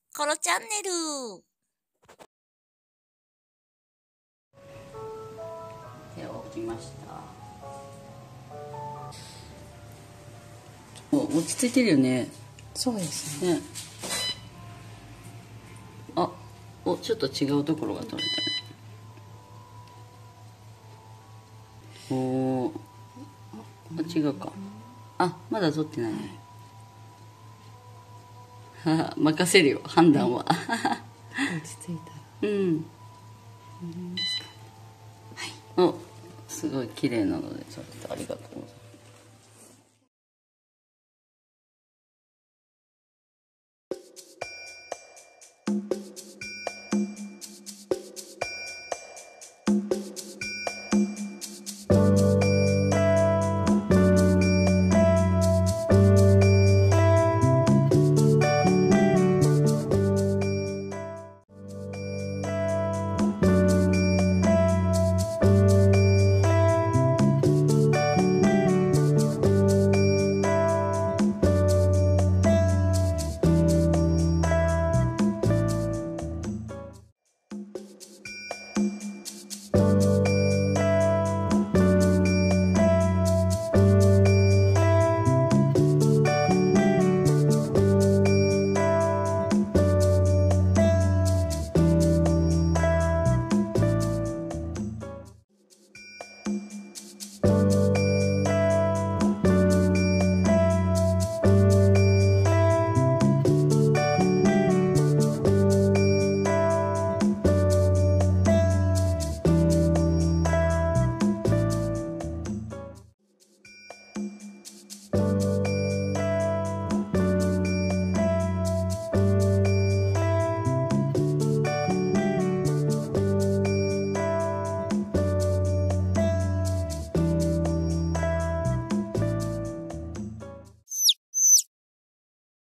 コロチャンネル。 手を置きました。落ち着いてるよね。 そうですね。 あ、ちょっと違うところが取れたね。違うか。まだ取ってないね。任せるよ、判断は。 落ち着いたら。 うん。 ですかね。 すごい綺麗なので、ちょっとありがとうございます。